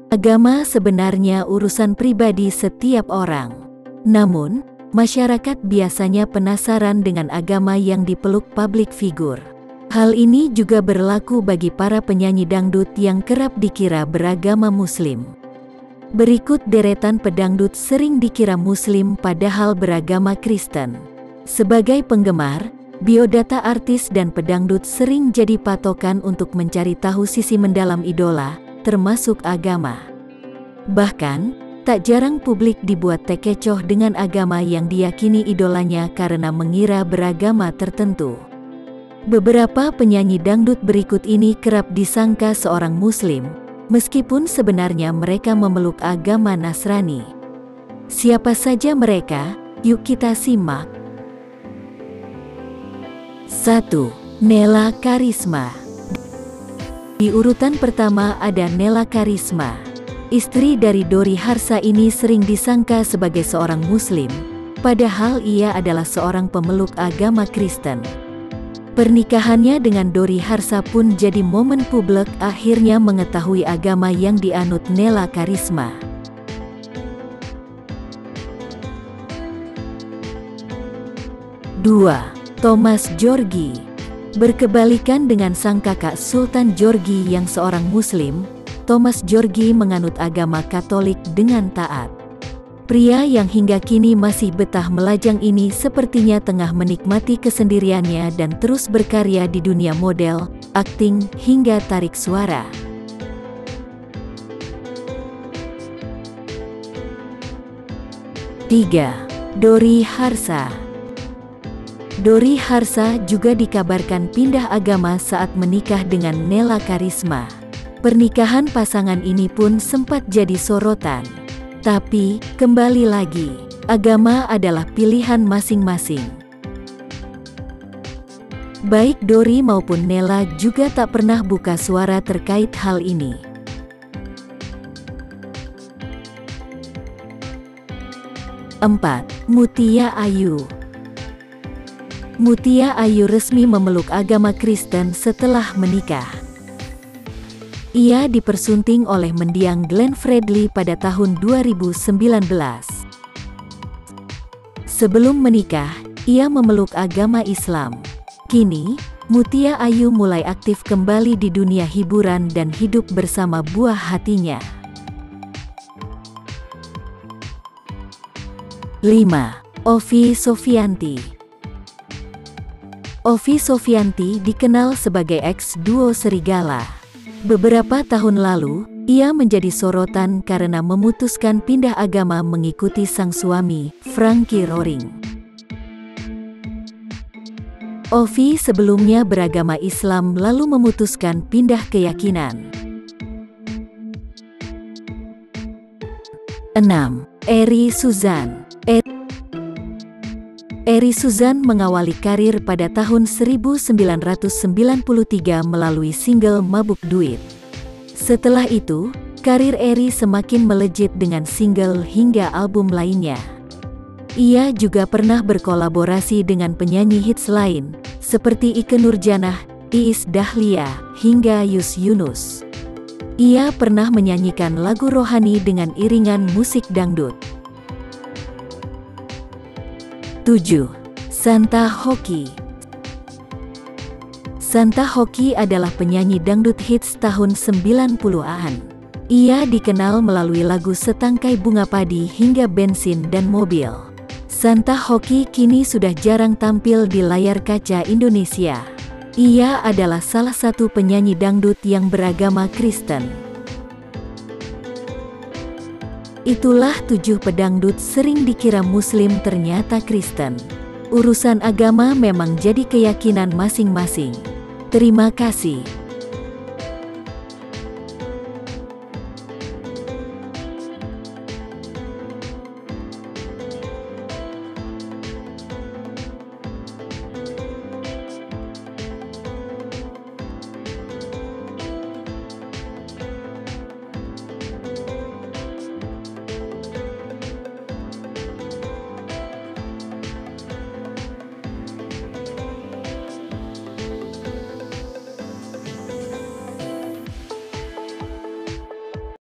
Agama sebenarnya urusan pribadi setiap orang. Namun, masyarakat biasanya penasaran dengan agama yang dipeluk publik figur. Hal ini juga berlaku bagi para penyanyi dangdut yang kerap dikira beragama Muslim. Berikut deretan pedangdut sering dikira Muslim padahal beragama Kristen. Sebagai penggemar, biodata artis dan pedangdut sering jadi patokan untuk mencari tahu sisi mendalam idola, termasuk agama. Bahkan, tak jarang publik dibuat terkecoh dengan agama yang diyakini idolanya karena mengira beragama tertentu. Beberapa penyanyi dangdut berikut ini kerap disangka seorang Muslim, meskipun sebenarnya mereka memeluk agama Nasrani. Siapa saja mereka? Yuk kita simak. 1. Nela Karisma. Di urutan pertama ada Nela Karisma. Istri dari Dori Harsa ini sering disangka sebagai seorang Muslim, padahal ia adalah seorang pemeluk agama Kristen. Pernikahannya dengan Dori Harsa pun jadi momen publik akhirnya mengetahui agama yang dianut Nela Karisma. Dua. Thomas Djorghi. Berkebalikan dengan sang kakak Sultan Djorghi yang seorang Muslim, Thomas Djorghi menganut agama Katolik dengan taat. Pria yang hingga kini masih betah melajang ini sepertinya tengah menikmati kesendiriannya dan terus berkarya di dunia model, akting, hingga tarik suara. 3. Dori Harsa. Dori Harsa juga dikabarkan pindah agama saat menikah dengan Nela Karisma. Pernikahan pasangan ini pun sempat jadi sorotan. Tapi, kembali lagi, agama adalah pilihan masing-masing. Baik Dori maupun Nela juga tak pernah buka suara terkait hal ini. 4. Mutia Ayu. Mutia Ayu resmi memeluk agama Kristen setelah menikah. Ia dipersunting oleh mendiang Glenn Fredly pada tahun 2019. Sebelum menikah, ia memeluk agama Islam. Kini, Mutia Ayu mulai aktif kembali di dunia hiburan dan hidup bersama buah hatinya. 5. Ovi Sofianti. Ovi Sofianti dikenal sebagai ex-duo Serigala. Beberapa tahun lalu, ia menjadi sorotan karena memutuskan pindah agama mengikuti sang suami, Frankie Roaring. Ovi sebelumnya beragama Islam lalu memutuskan pindah keyakinan. 6. Eri Suzan. Eri Suzan mengawali karir pada tahun 1993 melalui single Mabuk Duit. Setelah itu, karir Eri semakin melejit dengan single hingga album lainnya. Ia juga pernah berkolaborasi dengan penyanyi hits lain, seperti Ikke Nurjanah, Iis Dahlia, hingga Yus Yunus. Ia pernah menyanyikan lagu rohani dengan iringan musik dangdut. 7. Santa Hoki. Santa Hoki adalah penyanyi dangdut hits tahun 90-an. Ia dikenal melalui lagu Setangkai Bunga Padi hingga Bensin dan Mobil. Santa Hoki kini sudah jarang tampil di layar kaca Indonesia. Ia adalah salah satu penyanyi dangdut yang beragama Kristen. Itulah 7 pedangdut sering dikira Muslim ternyata Kristen. Urusan agama memang jadi keyakinan masing-masing. Terima kasih.